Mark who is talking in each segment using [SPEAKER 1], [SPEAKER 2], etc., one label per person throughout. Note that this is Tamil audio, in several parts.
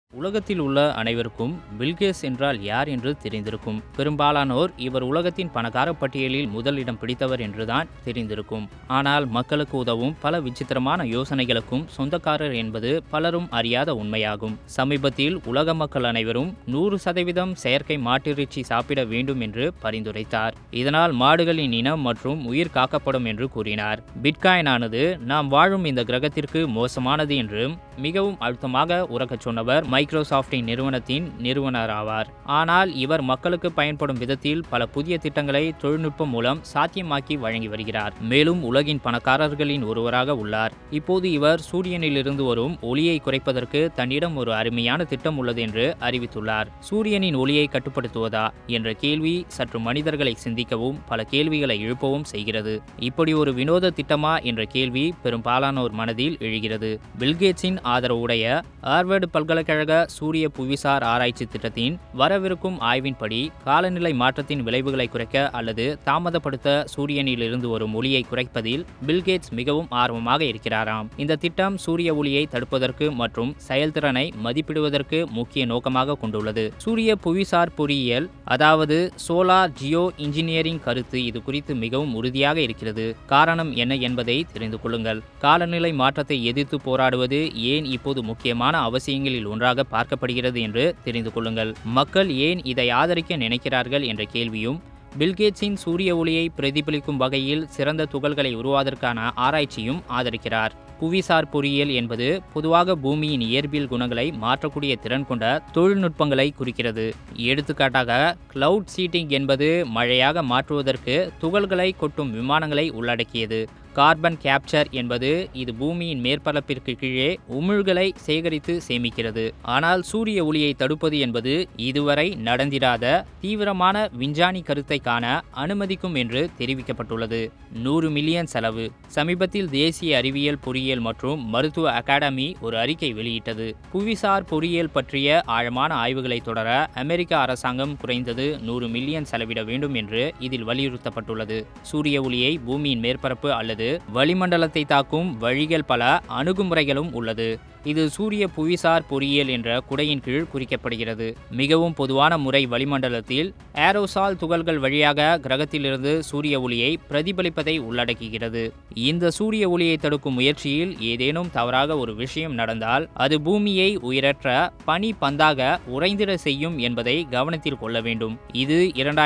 [SPEAKER 1] உலகத்தில் உள்ள அனைவருக்கும் பில்கேட்ஸ் என்றால் யார் என்று தெரிந்திருக்கும். பெரும்பாலானோர் இவர் உலகத்தின் பணக்கார பட்டியலில் முதலிடம் பிடித்தவர் என்றுதான் தெரிந்திருக்கும். ஆனால் மக்களுக்கு உதவும் பல விசித்திரமான யோசனைகளுக்கும் சொந்தக்காரர் என்பது பலரும் அறியாத உண்மையாகும். சமீபத்தில் உலக மக்கள் அனைவரும் 100% செயற்கை மாட்டிறைச்சி சாப்பிட வேண்டும் என்று பரிந்துரைத்தார். இதனால் மாடுகளின் இனம் மற்றும் உயிர் காக்கப்படும் என்று கூறினார். பிட்காயின் ஆனது நாம் வாழும் இந்த கிரகத்திற்கு மோசமானது என்றும் மிகவும் அழுத்தமாக உறக்கச் சொன்னவர் மைக்ரோசாஃப்டின் நிறுவனத்தின் நிறுவனர் ஆவார். ஆனால் இவர் மக்களுக்கு பயன்படும் விதத்தில் பல புதிய திட்டங்களை தொழில்நுட்பம் மூலம் சாத்தியமாக்கி வழங்கி வருகிறார். மேலும் உலகின் பணக்காரர்களின் ஒருவராக உள்ளார். இப்போது இவர் சூரியனிலிருந்து வரும் ஒளியை குறைப்பதற்கு தன்னிடம் ஒரு அருமையான திட்டம் உள்ளது என்று அறிவித்துள்ளார். சூரியனின் ஒளியை கட்டுப்படுத்துவதா என்ற கேள்வி சற்று மனிதர்களை சிந்திக்கவும் பல கேள்விகளை எழுப்பவும் செய்கிறது. இப்படி ஒரு வினோத திட்டமா என்ற கேள்வி பெரும்பாலானோர் மனதில் எழுகிறது. பில்கேட்ஸின் ஆதரவுடைய ஹார்வர்டு பல்கலைக்கழக சூரிய புவிசார் ஆராய்ச்சி திட்டத்தின் வரவிருக்கும் ஆய்வின்படி காலநிலை மாற்றத்தின் விளைவுகளை குறைக்க அல்லது தாமதப்படுத்த சூரியனிலிருந்து வரும் ஒளியை குறைப்பதில் பில்கேட்ஸ் மிகவும் ஆர்வமாக இருக்கிறாராம். இந்த திட்டம் சூரிய ஒளியை தடுப்பதற்கு மற்றும் செயல்திறனை மதிப்பிடுவதற்கு முக்கிய நோக்கமாக கொண்டுள்ளது. சூரிய புவிசார் பொறியியல் அதாவது சோலார் ஜியோ இன்ஜினியரிங் கருத்து இது குறித்து மிகவும் உறுதியாக இருக்கிறது. காரணம் என்ன என்பதை தெரிந்து கொள்ளுங்கள். காலநிலை மாற்றத்தை எதிர்த்து போராடுவது ஏன் இப்போது முக்கியமான அவசியங்களில் ஒன்றாக பார்க்கப்படுகிறது என்று தெரிந்து கொள்ளுங்கள். மக்கள் ஏன் இதை ஆதரிக்க நினைக்கிறார்கள் என்ற கேள்வியும் பில்கேட்ஸின் சூரிய ஒளியை பிரதிபலிக்கும் வகையில் சிறந்த துகள்களை உருவாவதற்கான ஆராய்ச்சியும் ஆதரிக்கிறார். புவிசார் பொறியியல் என்பது பொதுவாக பூமியின் இயற்பியல் குணங்களை மாற்றக்கூடிய திறன் கொண்ட தொழில்நுட்பங்களை குறிக்கிறது. எடுத்துக்காட்டாக கிளவுட் சீட்டிங் என்பது மழையாக மாற்றுவதற்கு துகள்களை கொட்டும் விமானங்களை உள்ளடக்கியது. கார்பன் கேப்சர் என்பது இது பூமியின் மேற்பரப்பிற்கு கீழே உமிழ்களை சேகரித்து சேமிக்கிறது. ஆனால் சூரிய ஒளியை தடுப்பது என்பது இதுவரை நடந்திராத தீவிரமான விஞ்ஞானி கருத்தை காண அனுமதிக்கும் என்று தெரிவிக்கப்பட்டுள்ளது. 100 மில்லியன் செலவு. சமீபத்தில் தேசிய அறிவியல் பொறியியல் மற்றும் மருத்துவ அகாடமி ஒரு அறிக்கை வெளியிட்டது. புவிசார் பொறியியல் பற்றிய ஆழமான ஆய்வுகளை தொடர அமெரிக்க அரசாங்கம் குறைந்தது 100 மில்லியன் செலவிட வேண்டும் என்று இதில் வலியுறுத்தப்பட்டுள்ளது. சூரிய ஒளியை பூமியின் மேற்பரப்பு அல்லது வளிமண்டலத்தை தாக்கும் வழிகள் பல அணுகுமுறைகளும் உள்ளது. இது சூரிய புவிசார் பொறியியல் என்ற குடையின் கீழ் குறிக்கப்படுகிறது. மிகவும் பொதுவான முறை வளிமண்டலத்தில் ஏரோசால் துகள்கள் வழியாக கிரகத்திலிருந்து சூரிய ஒளியை பிரதிபலிப்பதை உள்ளடக்குகிறது. இந்த சூரிய ஒளியை தடுக்கும் முயற்சியில் ஏதேனும் தவறாக ஒரு விஷயம் நடந்தால் அது பூமியை உயிரற்ற பனி பந்தாக உறைந்திட செய்யும் என்பதை கவனத்தில் கொள்ள வேண்டும். இது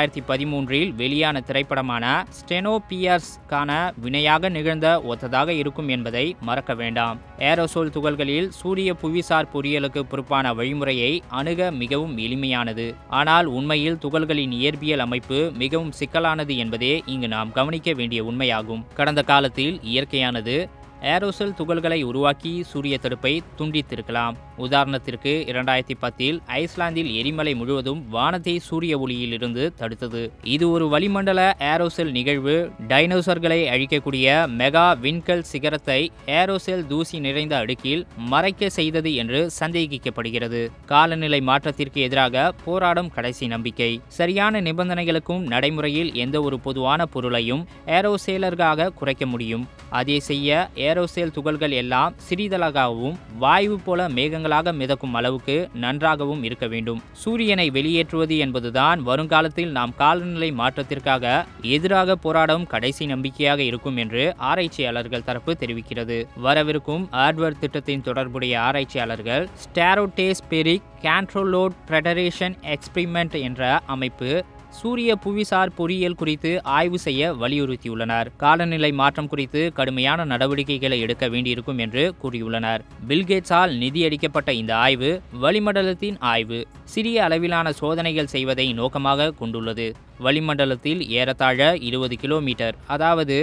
[SPEAKER 1] 2013இல் வெளியான திரைப்படமான ஸ்டெனோபியர்ஸ்கான வினையாக நிகழ்ந்த ஒத்ததாக இருக்கும் என்பதை மறக்க வேண்டாம். ஏரோசோல் துகள்களில் சூரிய புவிசார் பொறியியலுக்கு பொறுப்பான வழிமுறையை அணுக மிகவும் எளிமையானது. ஆனால் உண்மையில் துகள்களின் இயற்பியல் அமைப்பு மிகவும் சிக்கலானது என்பதே இங்கு நாம் கவனிக்க வேண்டிய உண்மையாகும். கடந்த காலத்தில் இயற்கையானது ஏரோசோல் துகள்களை உருவாக்கி சூரிய தடுப்பை துண்டித்திருக்கலாம். உதாரணத்திற்கு 2010இல் ஐஸ்லாந்தில் எரிமலை முழுவதும் வானத்தை சூரிய ஒளியிலிருந்து தடுத்தது. இது ஒரு வளிமண்டல ஏரோசோல் நிகழ்வு டைனோசர்களை அழிக்கக்கூடிய மெகா விண்கல் சிகரத்தை ஏரோசோல் தூசி நிறைந்த அடுக்கில் மறைக்க செய்தது என்று சந்தேகிக்கப்படுகிறது. காலநிலை மாற்றத்திற்கு எதிராக போராடும் கடைசி நம்பிக்கை. சரியான நிபந்தனைகளுக்கும் நடைமுறையில் எந்த ஒரு பொதுவான பொருளையும் ஏரோசோலர்களாக குறைக்க முடியும். அதை செய்ய ஏரோசோல் துகள்கள் எல்லாம் சிறிதளவாகவும் வாயு போல மேகங்களாக மிதக்கும் அளவுக்கு நன்றாகவும் இருக்க வேண்டும். சூரியனை வெளியேற்றுவது என்பதுதான் வருங்காலத்தில் நாம் காலநிலை மாற்றத்திற்காக எதிராக போராடும் கடைசி நம்பிக்கையாக இருக்கும் என்று ஆராய்ச்சியாளர்கள் தரப்பு தெரிவிக்கிறது. வரவிருக்கும் ஹார்வர்ட் திட்டத்தின் தொடர்புடைய ஆராய்ச்சியாளர்கள் ஸ்டேரோடோஸ்பெரிக் கண்ட்ரோல்டு ஃபெடரேஷன் எக்ஸ்பெரிமெண்ட் என்ற அமைப்பு சூரிய புவிசார் பொறியியல் குறித்து ஆய்வு செய்ய வலியுறுத்தியுள்ளனர். காலநிலை மாற்றம் குறித்து கடுமையான நடவடிக்கைகளை எடுக்க வேண்டியிருக்கும் என்று கூறியுள்ளனர். பில்கேட்ஸால் நிதியளிக்கப்பட்ட இந்த ஆய்வு வளிமண்டலத்தின் ஆய்வு சிறிய அளவிலான சோதனைகள் செய்வதை நோக்கமாக கொண்டுள்ளது. வளிமண்டலத்தில் ஏறத்தாழ 20 கிலோமீட்டர் அதாவது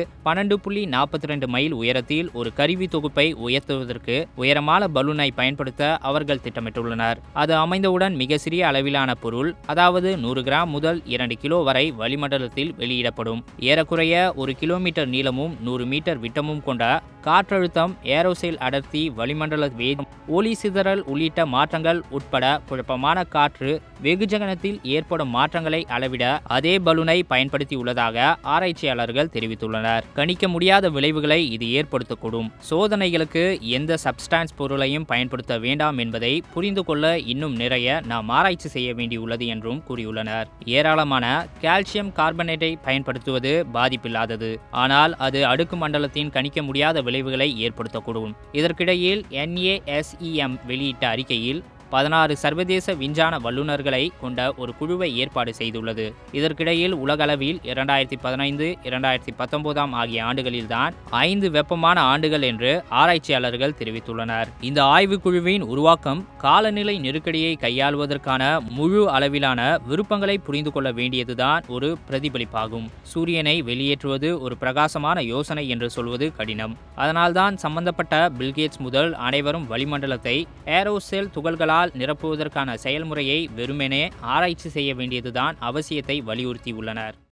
[SPEAKER 1] 12.42 மைல் உயரத்தில் ஒரு கருவி தொகுப்பை உயர்த்துவதற்கு உயரமான பலூனை பயன்படுத்த அவர்கள் திட்டமிட்டுள்ளனர். அது அமைந்தவுடன் மிக சிறிய அளவிலான பொருள் அதாவது 100 கிராம் முதல் 2 கிலோ வரை வளிமண்டலத்தில் வெளியிடப்படும். ஏறக்குறைய 1 கிலோமீட்டர் நீளமும் 100 மீட்டர் விட்டமும் கொண்ட காற்றழுத்தம் ஏரோசோல் அடர்த்தி வளிமண்டல வேகம் ஒளி சிதறல் உள்ளிட்ட மாற்றங்கள் உட்பட குழப்பமான காற்று வெகுஜனத்தில் ஏற்படும் மாற்றங்களை அளவிட அதே அதே பலூனை பயன்படுத்தியுள்ளதாக ஆராய்ச்சியாளர்கள் தெரிவித்துள்ளனர். கணிக்க முடியாத விளைவுகளை இது ஏற்படுத்தக்கூடும். சோதனைகளுக்கு எந்த சப்ஸ்டான்ஸ் பொருளையும் பயன்படுத்த வேண்டாம் என்பதை புரிந்து கொள்ள இன்னும் நிறைய நாம் ஆராய்ச்சி செய்ய வேண்டியுள்ளது என்றும் கூறியுள்ளனர். ஏராளமான கால்சியம் கார்பனேட்டை பயன்படுத்துவது பாதிப்பில்லாதது, ஆனால் அது அடுக்கு மண்டலத்தின் கணிக்க முடியாத விளைவுகளை ஏற்படுத்தக்கூடும். இதற்கிடையில் NASEM வெளியிட்ட அறிக்கையில் 16 சர்வதேச விஞ்ஞான வல்லுநர்களை கொண்ட ஒரு குழுவை ஏற்பாடு செய்துள்ளது. இதற்கிடையில் உலகளவில் 2015, 2019 ஆகிய ஆண்டுகளில்தான் 5 வெப்பமான ஆண்டுகள் என்று ஆராய்ச்சியாளர்கள் தெரிவித்துள்ளனர். இந்த ஆய்வுக்குழுவின் உருவாக்கம் காலநிலை நெருக்கடியை கையாளுவதற்கான முழு அளவிலான விருப்பங்களை புரிந்து கொள்ள வேண்டியதுதான் ஒரு பிரதிபலிப்பாகும். சூரியனை வெளியேற்றுவது ஒரு பிரகாசமான யோசனை என்று சொல்வது கடினம். அதனால்தான் சம்பந்தப்பட்ட பில்கேட்ஸ் முதல் அனைவரும் வளிமண்டலத்தை ஏரோசெல் துகள்களால் நிரப்புவதற்கான செயல்முறையை வெறுமெனே ஆராய்ச்சி செய்ய வேண்டியதுதான் அவசியத்தை வலியுறுத்தியுள்ளனர்.